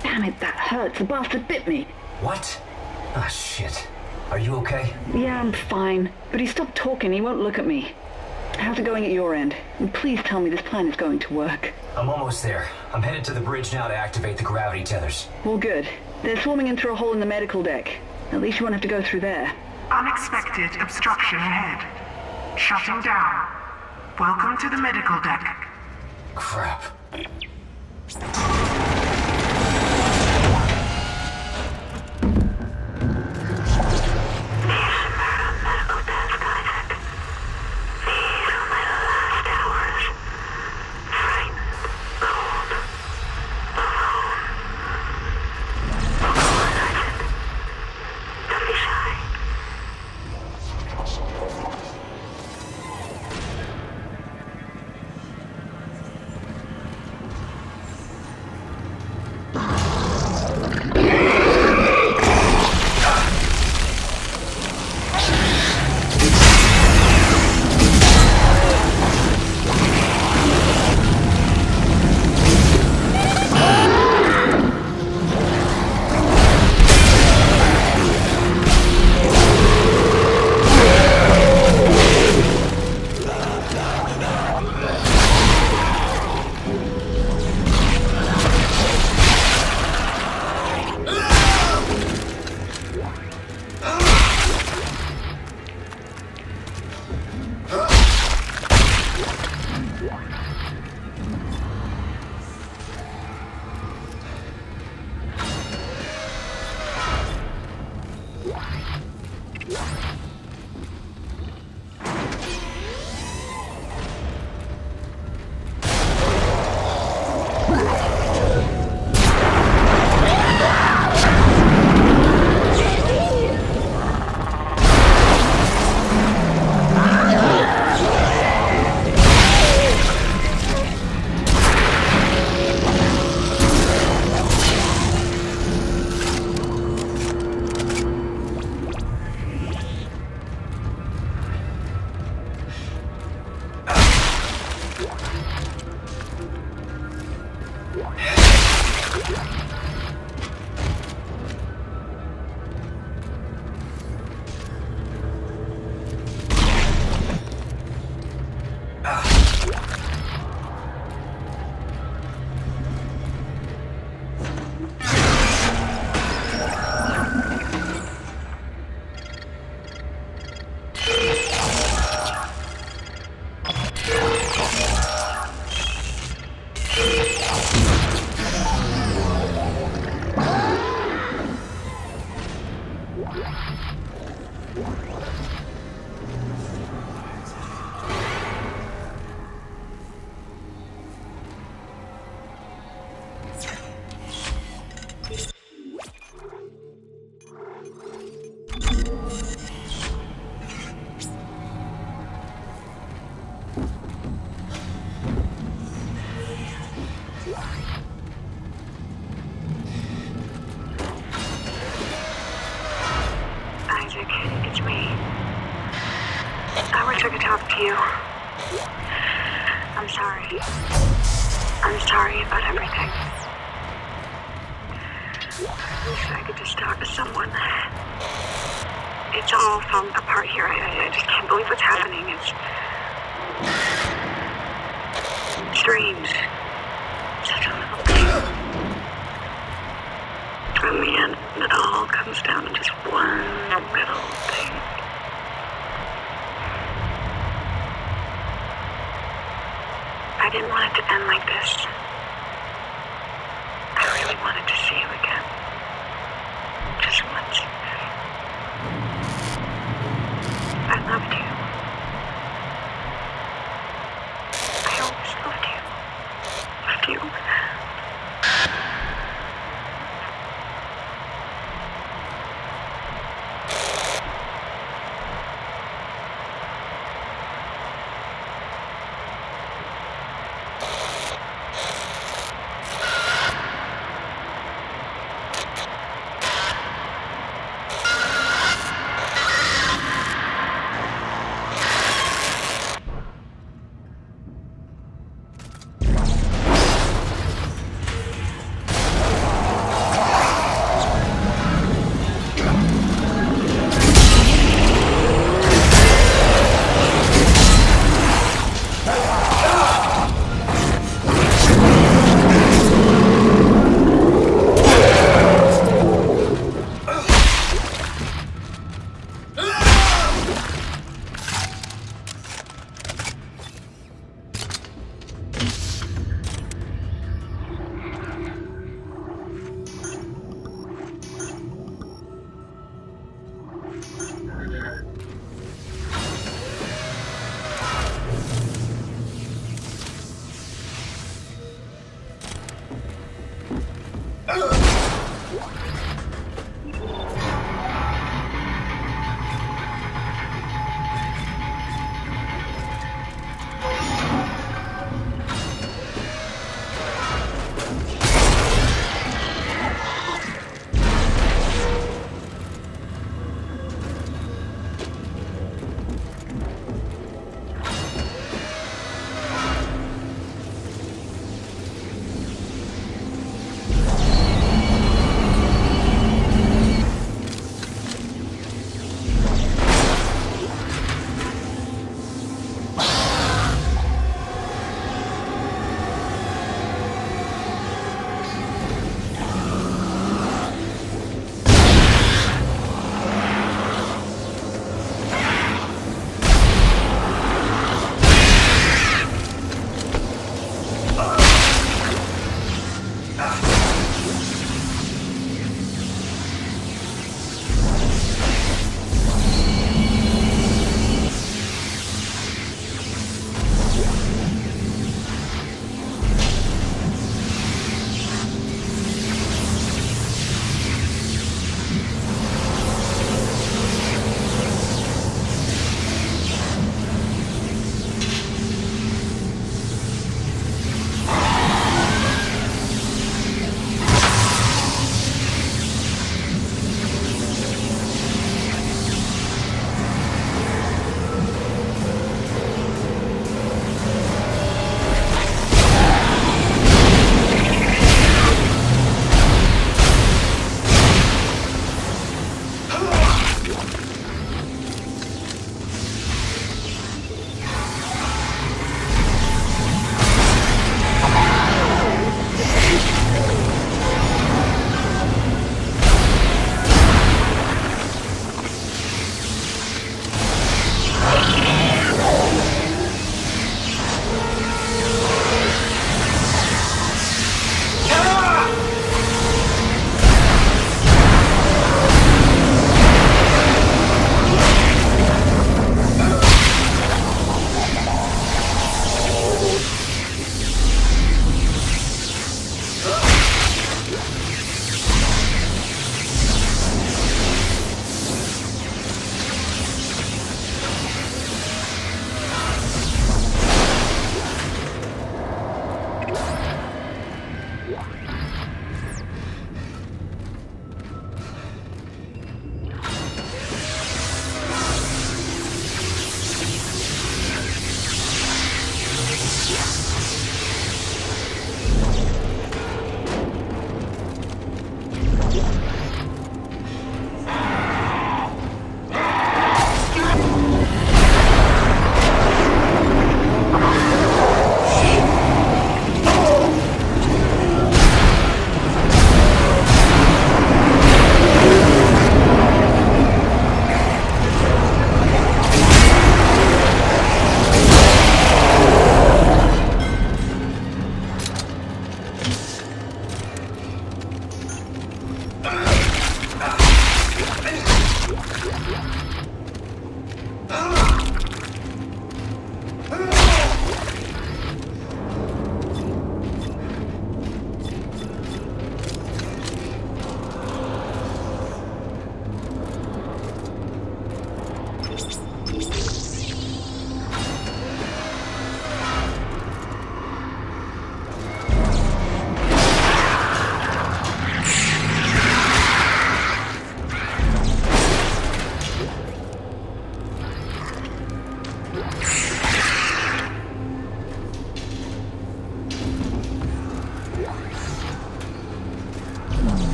Damn it, that hurts. The bastard bit me. What? Ah, shit. Are you okay? Yeah, I'm fine. But he stopped talking. He won't look at me. How's it going at your end? And please tell me this plan is going to work. I'm almost there. I'm headed to the bridge now to activate the gravity tethers. Well, good. They're swarming in through a hole in the medical deck. At least you won't have to go through there. Unexpected obstruction ahead. Shutting down. Welcome to the medical deck. Crap.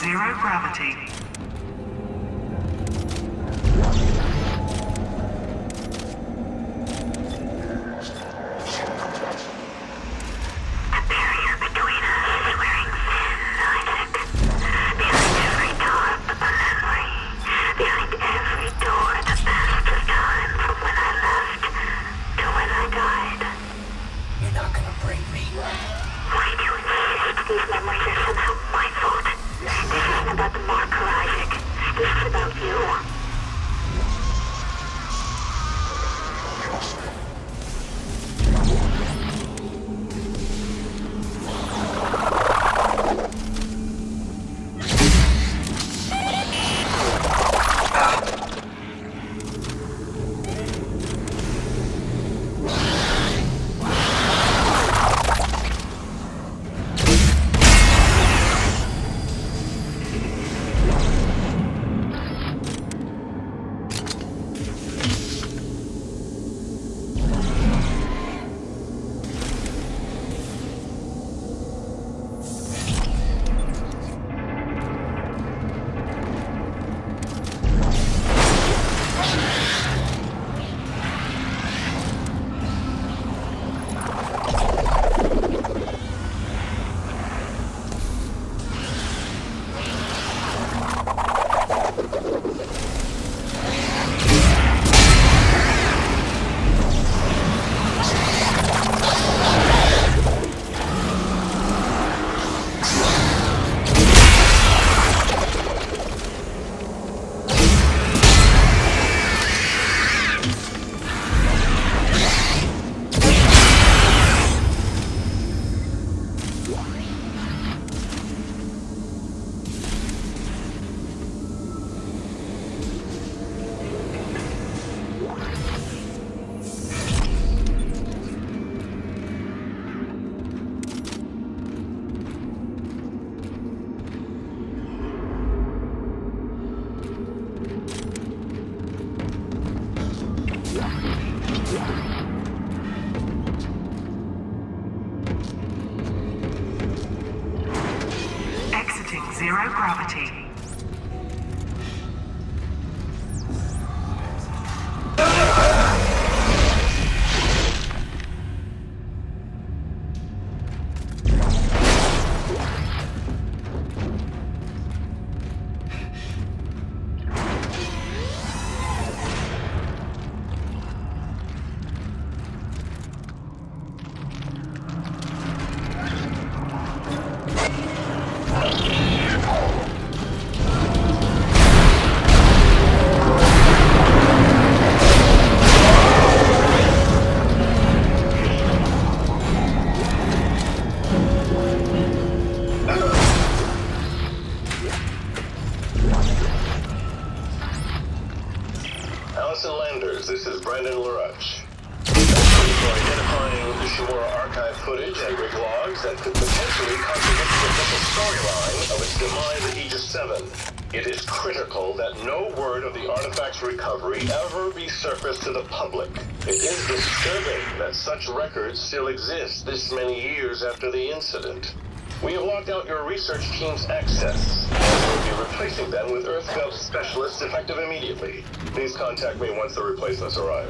zero gravity. Zero gravity. This is Brandon LaRouche. For identifying the Shimura archive footage and rig logs that could potentially contradict the official storyline of its demise at Aegis 7. It is critical that no word of the artifact's recovery ever be surfaced to the public. It is disturbing that such records still exist this many years after the incident. We have locked out your research team's access, and will be replacing them with EarthGov specialists effective immediately. Please contact me once the replacements arrive.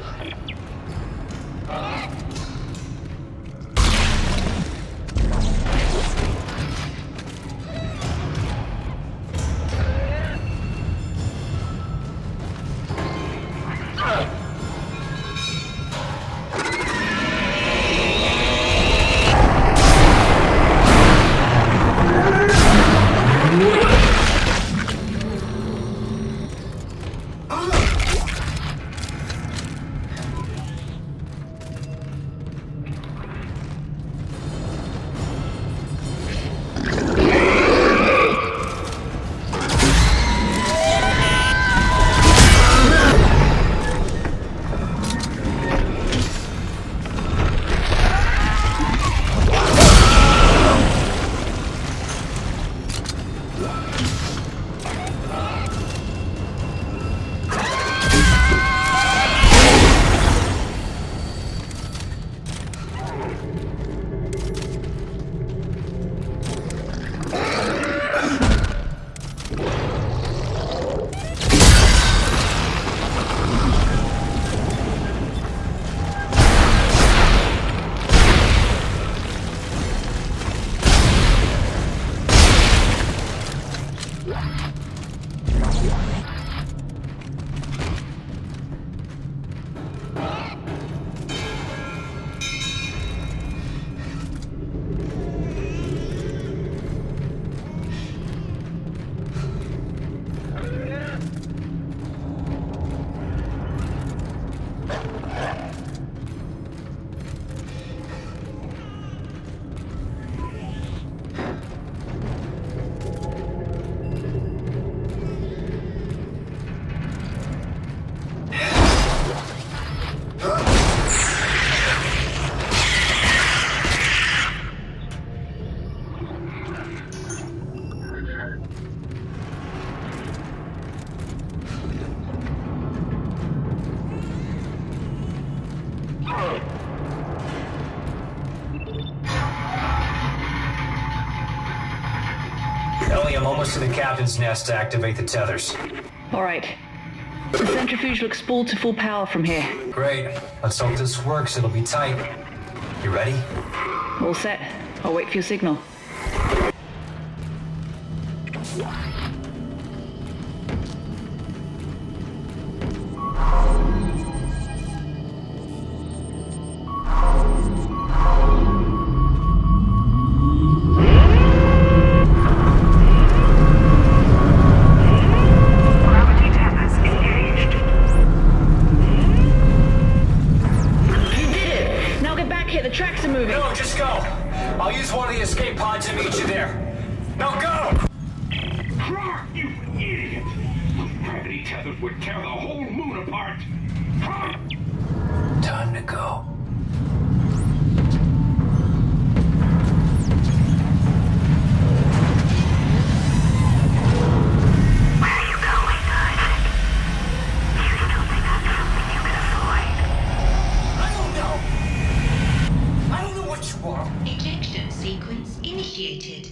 I'm almost to the captain's nest to activate the tethers. All right. The centrifuge looks spooled to full power from here. Great. Let's hope this works. It'll be tight. You ready? All set. I'll wait for your signal. Gravity tethers engaged. You did it! Now get back here. The tracks are moving. No, just go. I'll use one of the escape pods to meet you there. Now go! Clark, you idiot! Gravity tethers would tear the whole moon apart! Time to go. Where are you going, Isaac? You still think that's something you can avoid? I don't know what you are. Ejection sequence initiated.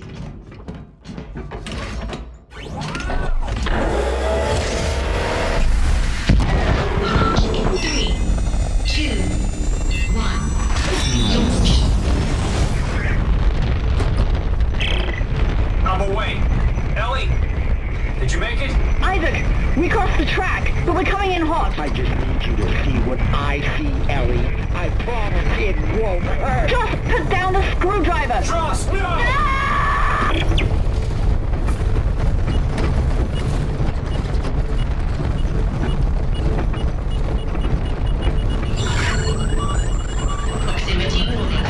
Launch in 3, 2, 1. Launch. I'm away. Ellie, did you make it? Isaac, we crossed the track, but we're coming in hot. I just need you to see what I see, Ellie. I promise it won't hurt. Just put down the screwdriver. Trust, no! Proximity warning.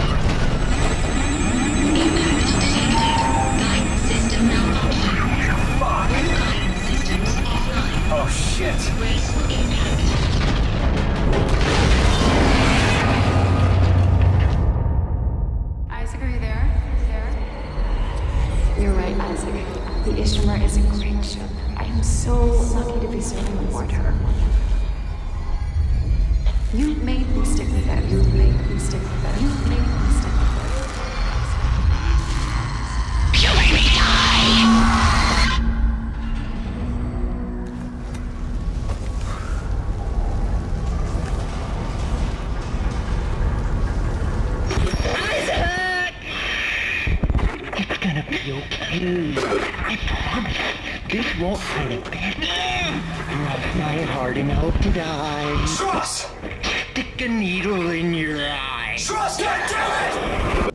Impact detected. Guidance system malfunction. Fuck! Guidance systems offline. Oh, shit. Brace for impact. Isaac, are you there? You're right, Isaac. The Ishimar is a great ship. I am so lucky to be serving aboard her. You made me stick with it. You made me stick with it. You made me stick with it. You made me die! It's gonna be okay. I promise. This won't hurt a bit. You're not hard enough to die. Trust! Stick a needle in your eye. Trust, goddammit!